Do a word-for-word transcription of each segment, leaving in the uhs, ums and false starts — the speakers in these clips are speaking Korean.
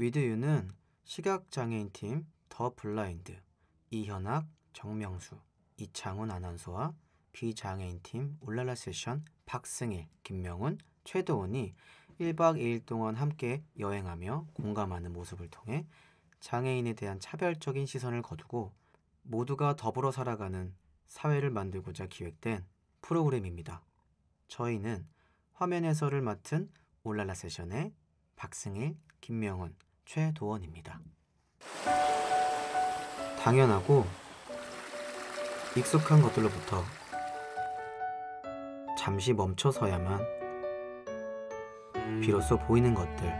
위드유는 시각장애인 팀 더 블라인드 이현학, 정명수, 이창훈 아나운서와 비장애인 팀 울랄라 세션 박승일, 김명훈, 최도원이 일박 이일 동안 함께 여행하며 공감하는 모습을 통해 장애인에 대한 차별적인 시선을 거두고 모두가 더불어 살아가는 사회를 만들고자 기획된 프로그램입니다. 저희는 화면 해설을 맡은 울랄라 세션의 박승일, 김명훈, 최도원입니다. 당연하고 익숙한 것들로부터 잠시 멈춰서야만 비로소 보이는 것들,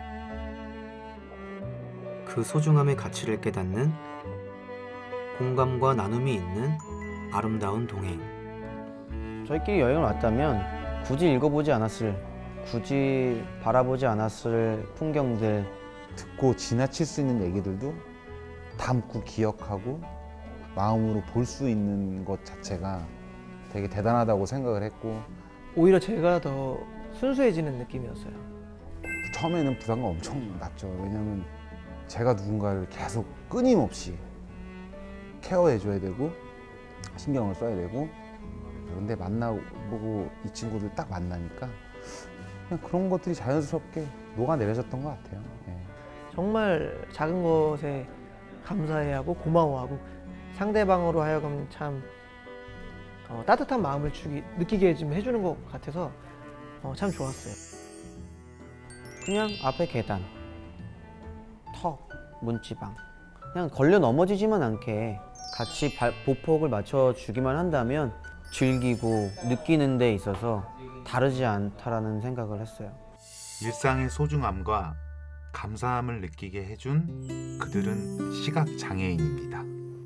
그 소중함의 가치를 깨닫는 공감과 나눔이 있는 아름다운 동행. 저희끼리 여행을 왔다면 굳이 읽어보지 않았을, 굳이 바라보지 않았을 풍경들, 듣고 지나칠 수 있는 얘기들도 담고 기억하고 마음으로 볼 수 있는 것 자체가 되게 대단하다고 생각을 했고, 오히려 제가 더 순수해지는 느낌이었어요. 처음에는 부담감 엄청 났죠. 왜냐면 제가 누군가를 계속 끊임없이 케어해줘야 되고 신경을 써야 되고, 그런데 만나보고 이 친구들 딱 만나니까 그냥 그런 것들이 자연스럽게 녹아내려졌던 것 같아요. 예. 정말 작은 것에 감사해하고 고마워하고 상대방으로 하여금 참 어, 따뜻한 마음을 주기, 느끼게 좀 해주는 것 같아서 어, 참 좋았어요. 그냥 앞에 계단, 턱, 문지방, 그냥 걸려 넘어지지만 않게 같이 발, 보폭을 맞춰주기만 한다면 즐기고 느끼는 데 있어서 다르지 않다라는 생각을 했어요. 일상의 소중함과 감사함을 느끼게 해준 그들은 시각장애인입니다.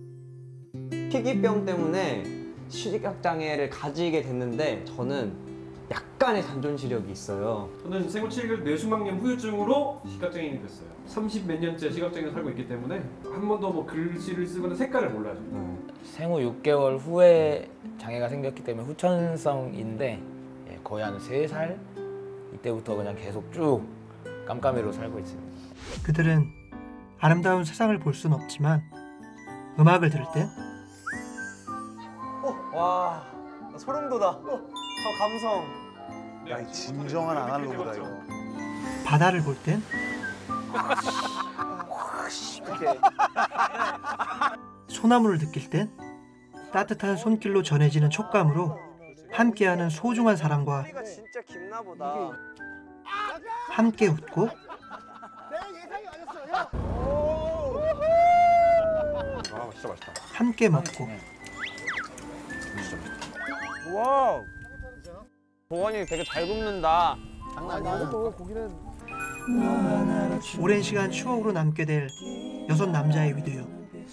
희귀병 때문에 시각장애를 가지게 됐는데 저는 약간의 잔존시력이 있어요. 저는 생후 칠 개월 뇌수막염 후유증으로 시각장애인이 됐어요. 삼십 몇 년째 시각장애로 살고 있기 때문에 한 번도 뭐 글씨를 쓰거나 색깔을 몰라요. 음. 생후 육 개월 후에 장애가 생겼기 때문에 후천성인데 예, 거의 한 세 살 이때부터 그냥 계속 쭉 깜깜이로 살고 있습니다. 그들은 아름다운 세상을 볼 수는 없지만 음악을 들을 땐 어, 와, 소름 돋아. 어, 저 감성. 야, 이 진정한 아날로그다 이거. 바다를 볼 땐 소나무를 느낄 땐 따뜻한 손길로 전해지는 촉감으로 함께하는 소중한 사람과 진짜 깊나 보다. 함께 웃고 아, 진짜 맛있다. 함께 먹고 와우. 보건이 되게 잘 굽는다. 장난 아니야. 고기는 오랜 시간 추억으로 남게 될 여섯 남자의 위드유.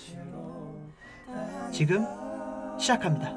지금 시작합니다.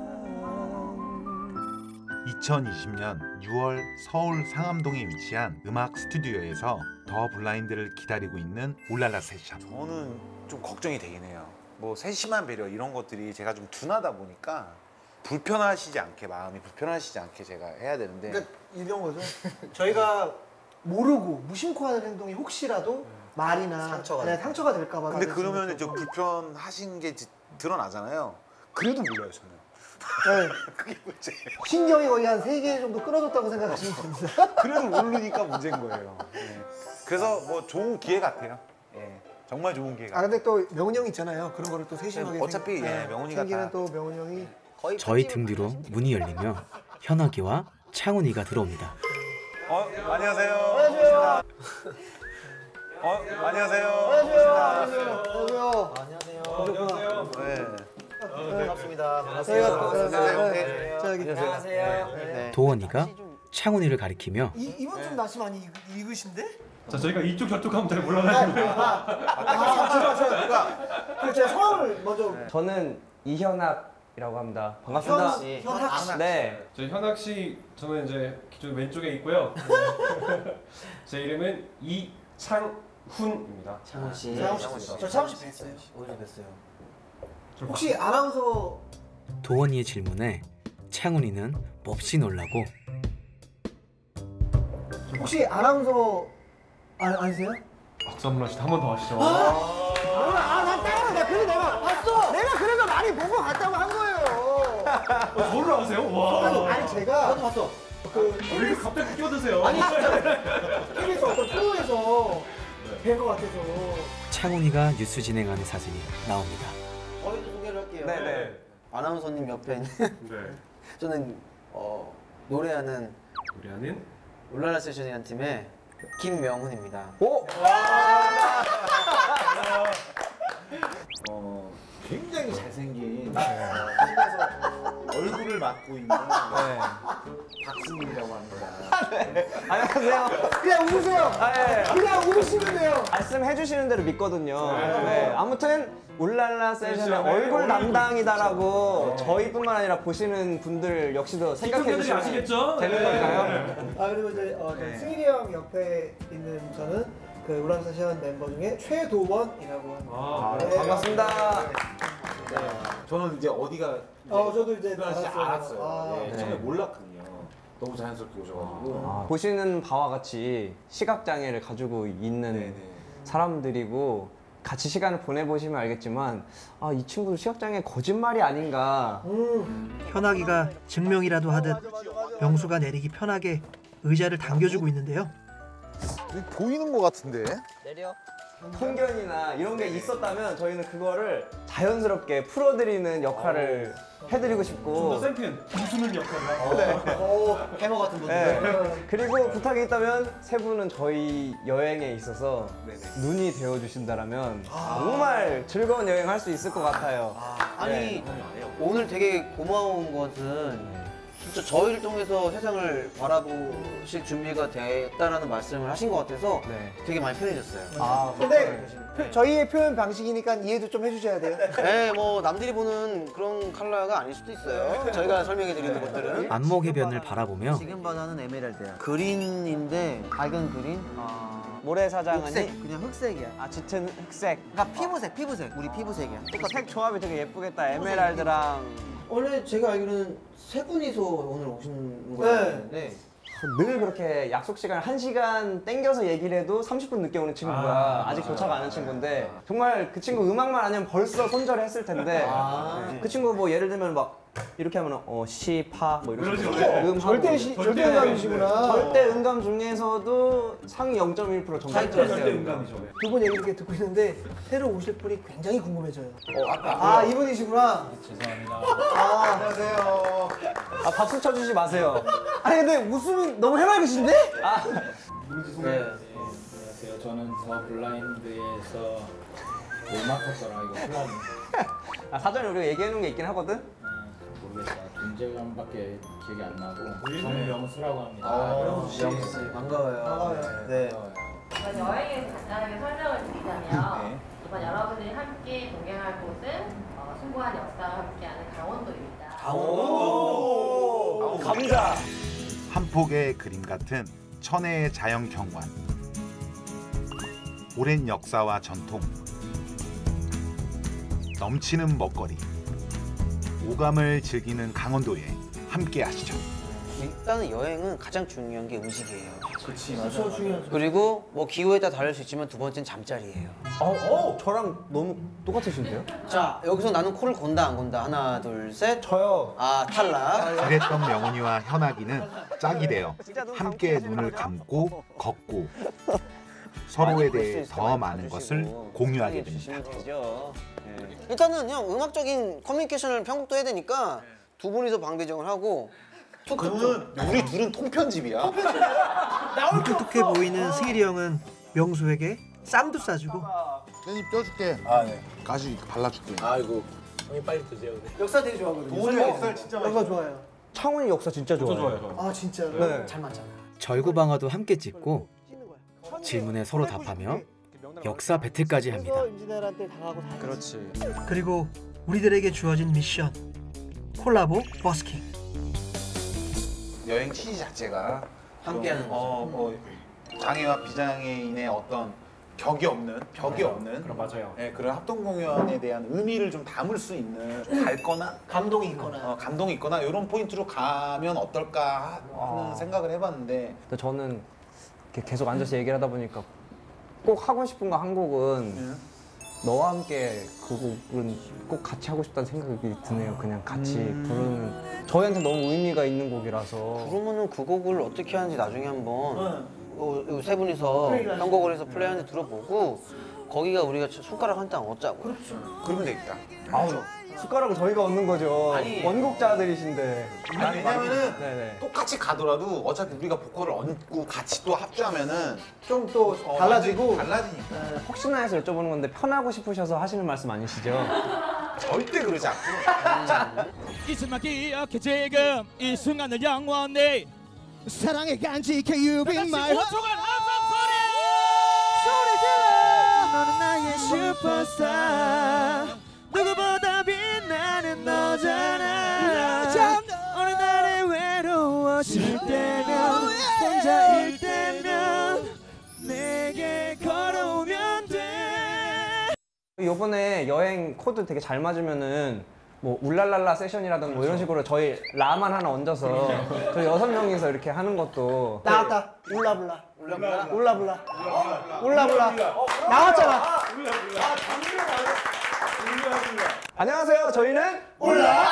이천이십 년 유월 서울 상암동에 위치한 음악 스튜디오에서 더 블라인드를 기다리고 있는 울랄라 세션. 저는 좀 걱정이 되긴 해요. 뭐 세심한 배려 이런 것들이 제가 좀 둔하다 보니까 불편하시지 않게, 마음이 불편하시지 않게 제가 해야 되는데. 그러니까 이런 거죠. 저희가 모르고 무심코 하는 행동이 혹시라도 말이나 상처가, 네, 상처가 될까 봐. 근데 그러면 좀 불편하신 게 드러나잖아요. 그래도 몰라요, 저는. 네. 그게 문제예요. 신경이 거의 한 세 개 정도 끊어졌다고 생각하시면 됩니다. 그래도 모르니까 문제인 거예요. 네. 그래서 뭐 좋은 기회 같아요. 예. 정말 좋은 기회 아 같아요. 근데 또 명훈 형이 있잖아요. 그런 거를 또 세심하게. 어차피 생... 예, 명훈이가 생기는 다. 또 명훈 형이. 거의 저희 등 뒤로 문이 열리며 현학이와 창훈이가 들어옵니다. 어, 안녕하세요. 안녕하세요. 어, 안녕하세요. 안녕하세요. 안녕하세요. 안녕하세요. 네. 반갑습니다. 저희가 안녕하세요. 네. 자 여기. 안녕하세요. 네. 도원이가 창훈이를 가리키며 이 이분 좀 낯이 많이 익, 익으신데? 자, 저희가 이쪽 저쪽 하면 잘 몰라가지고. 아, 죄송합니다. 그 제가 성함을 먼저. 저는 이현학이라고 합니다. 반갑습니다. 현, 현학. 네. 저희 현학 씨, 저는 이제 기존 왼쪽에 있고요. 제 이름은 이창훈입니다. 창훈 씨. 창훈 씨. 저 창훈 씨 뵀어요. 어제 뵀어요. 혹시 아나운서 도원이의 질문에 창훈이는 몹시 놀라고 혹시 아나운서 아, 아니세요? 박수 한번 하시죠. 한 번 더 하시죠. 아난 따라 나 그래 내가 봤어. 내가 그래서 많이 보고 갔다고 한 거예요. 어, 저를 아세요? 와. 아니 제가 나도 봤어. 그 왜 이렇게 갑자기 끼어드세요? 아니 진짜 티비에서 어떤 프로에서 뵌 것 같아서. 창훈이가 뉴스 진행하는 사진이 나옵니다. 저희도 소개를 할게요. 네네. 아나운서님 옆에 있는 네. 저는 어, 노래하는 노래하는 울랄라 세션이라는 팀의 김명훈입니다. 오! 어, 굉장히 잘생긴 팀에서 얼굴을 맡고 있는 박승민이라고 합니다. 안녕하세요. 그냥 웃으세요. 아, 예. 그냥 웃으시면 돼요. 말씀해 주시는 대로 믿거든요. 네. 아무튼 울랄라 세션의 세션의 얼굴 얼굴 담당이다라고 저희뿐만 아니라 보시는 분들 역시도 생각해 분들이 주시면 아시겠죠? 되는 네. 걸까요? 아 그리고 이제 어, 네. 승일이 형 옆에 있는 저는 그 울랄라 세션 멤버 중에 최도원이라고 합니다. 아, 네. 반갑습니다. 네. 저는 이제 어디가 이제 어 저도 이제 들어가는지 알았어요. 알았어요. 아, 예, 네. 처음에 몰랐거든요. 너무 자연스럽게 오셔가지고. 아, 보시는 바와 같이 시각 장애를 가지고 있는 네네. 사람들이고 같이 시간을 보내보시면 알겠지만 아, 이 친구도 시각 장애 거짓말이 아닌가. 음. 현아기가 증명이라도 하듯 명수가 내리기 편하게 의자를 당겨주고 있는데요. 보이는 것 같은데? 내려. 편견이나 이런 게 있었다면 저희는 그거를 자연스럽게 풀어드리는 역할을 해드리고 싶고. 좀더 센편 웃으는 역할을 하고. 네. 어, 해머 같은 분들. 네. 그리고 부탁이 있다면 세 분은 저희 여행에 있어서 눈이 되어 주신다라면 정말 즐거운 여행 할 수 있을 것 같아요. 아니 네. 오늘 되게 고마운 것은 진짜 저희를 통해서 세상을 바라보실 준비가 됐다라는 말씀을 하신 것 같아서 네. 되게 많이 편해졌어요. 아, 근데 표- 저희의 표현 방식이니까 이해도 좀 해주셔야 돼요. 네, 뭐 남들이 보는 그런 컬러가 아닐 수도 있어요. 저희가 설명해 드리는 것들은 안목 해변을 바라보며 지금 바다는 에메랄드야. 그린인데 밝은 그린. 모래사장은 흑색, 그냥 흑색이야. 아 짙은 흑색. 그러니까 피부색, 피부색. 우리 피부색이야. 똑같아. 색 조합이 되게 예쁘겠다. 에메랄드랑. 원래 제가 알기로는 세 분이서 오늘 오신 거였는데 늘 그렇게 약속 시간 한 시간 땡겨서 얘기를 해도 삼십 분 늦게 오는 친구가 아, 아, 직 도착 안 한 친구인데 정말 그 친구 음악만 아니면 벌써 손절했을 텐데 아. 그 친구 뭐 예를 들면 막 이렇게 하면 어 시, 파 뭐 이런 그러지, 식으로 그러지. 음 절대 시, 절대 절대 음감이시구나. 절대 음감 중에서도 상위 영 점 일 퍼센트 차이점이 정답이었어요. 절대 음감이죠. 두 분 얘기 이렇게 듣고 있는데 새로 오실 분이 굉장히 궁금해져요. 어, 아까 아 이분이시구나. 죄송합니다. 아 안녕하세요. 아 박수 쳐주지 마세요. 아니 근데 웃음이 너무 해맑으신데? 아 네. 안녕하세요. 저는 더 블라인드에서 음악학과라 이거 플라인. 아, 사전에 우리가 얘기해 놓은 게 있긴 하거든? 모르겠다. 존재감밖에 기억이 안 나고. 정명수라고 합니다. 아, 씨, 반가워요. 반가워요. 네. 이번 여행에 간단하게 설명을 드리자면 네. 이번 여러분들이 함께 동행할 곳은 어, 숭고한 역사와 함께하는 강원도입니다. 오, 감자. 한 폭의 그림 같은 천혜의 자연 경관, 오랜 역사와 전통, 넘치는 먹거리, 오감을 즐기는 강원도에 함께 하시죠. 일단은 여행은 가장 중요한 게 음식이에요. 그렇지, 저 중요하죠. 그리고 뭐 기호에 따라 다를 수 있지만 두 번째는 잠자리예요. 어, 어, 저랑 너무 똑같으신데요? 자, 여기서 나는 코를 건다 안 건다. 하나, 둘, 셋. 저요. 아, 탈락. 그랬던 명훈이와 현아기는 짝이 되어 함께 눈을 감고 걷고 서로에 대해 더 많은 것을 공유하게 됩니다. 되죠. 네. 일단은 형 음악적인 커뮤니케이션을 편곡도 해야 되니까 두 분이서 방배정을 하고 그러면 우리 둘은 통편집이야. 무뚝뚝해 보이는 승일이 형은 명수에게 쌈도 싸주고 깻잎 껴줄게. 아 네. 가시 발라줄게. 아이고. 형이 빨리 드세요. 역사 되게 좋아하거든요. 오늘 역사를 진짜 많이. 역사 좋아해요. 창훈이 역사 진짜 저 좋아요. 좋아요. 저는. 아 진짜요? 네. 잘 맞잖아. 절구방아도 함께 찍고 질문에 서로 답하며 역사 배틀까지 합니다. 그래서 임진왜란때 당하고 다. 그렇지. 그리고 우리들에게 주어진 미션 콜라보 버스킹. 여행 취지 자체가 함께하는 좀, 어, 뭐 장애와 비장애인의 어떤 격이 없는 벽이 없는 그럼 맞아요. 예, 그런 합동 공연에 대한 의미를 좀 담을 수 있는 좀 밝거나 감동이 있거나. 어, 감동이 있거나 이런 포인트로 가면 어떨까 하는 아. 생각을 해봤는데 근데 저는 이렇게 계속 앉아서 얘기를 하다 보니까 꼭 하고 싶은 거 한 곡은 너와 함께 그 곡은 꼭 같이 하고 싶다는 생각이 드네요. 그냥 같이 음. 부르는 저희한테 너무 의미가 있는 곡이라서. 그러면은 그 곡을 어떻게 하는지 나중에 한번 어, 이세 분이서 편곡을 해서 플레이하는지 들어보고 거기가 우리가 손가락 한 장 얻자고. 그렇죠. 그러면 되겠다. 아우, 숟가락을 저희가 얻는 거죠. 아니, 원곡자들이신데. 아니, 왜냐면은 네네. 똑같이 가더라도 어차피 우리가 보컬을 얹고 같이 또 합주하면은 좀 또 어, 달라지고. 완전히 달라지니까. 네, 혹시나 해서 여쭤보는 건데 편하고 싶으셔서 하시는 말씀 아니시죠? 절대 그러지 않고. 잊지마 기억해 지금 이 순간을 영원히 사랑에 간직해 You be my heart 소리 질러 너는 나의 슈퍼스타 누구보다 빛나는 너잖아 어느 날에 외로워질 때면 혼자일 때면 내게 걸어오면 돼. 요번에 여행 코드 되게 잘 맞으면은 뭐 울랄랄라 세션이라든가 뭐 이런 식으로 저희 라만 하나 얹어서 저희 여섯 명이서 이렇게 하는 것도 나왔다. 울라불라. 울라불라. 울라불라. 울라불라. 나왔잖아. 안녕하세요. 저희는 울라.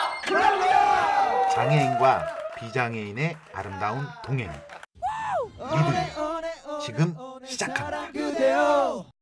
장애인과 비장애인의 아름다운 동행. 리드 지금 시작합니다. 그대여